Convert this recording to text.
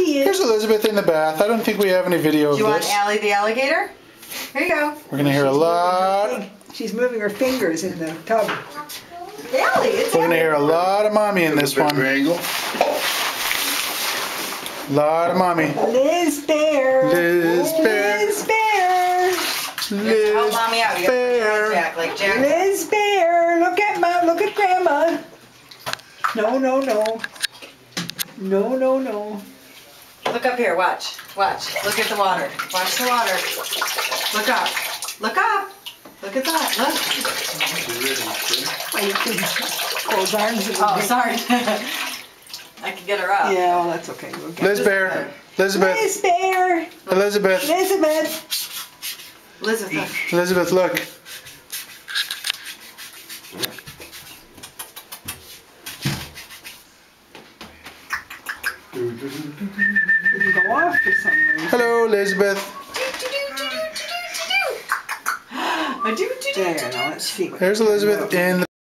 see it. Here's Elizabeth in the bath. I don't think we have any video of Do you want this. Allie the alligator? Here you go. We're gonna hear a lot. She's moving her fingers in the tub. Allie, it's We're gonna Allie. hear a lot of mommy in this one. Angle. Lot of mommy. Liz Bear. Liz Bear. Liz Bear. You have to help Liz mommy out. You got to Bear. Jack like Jack. Liz Bear. Look at Mom. Look at Grandma. No, no, no. No, no, no. Look up here. Watch. Watch. Look at the water. Watch the water. Look up. Look up. Look at that. Look. Oh, you can close arms. Oh, sorry. I can get her up. Yeah, well, that's okay. We'll get Liz Bear. Elizabeth. Liz Bear. Elizabeth. Elizabeth. Elizabeth. Elizabeth, look. Didn't go off for some reason. Hello, Elizabeth. I do. There, now let's see. There's Elizabeth in the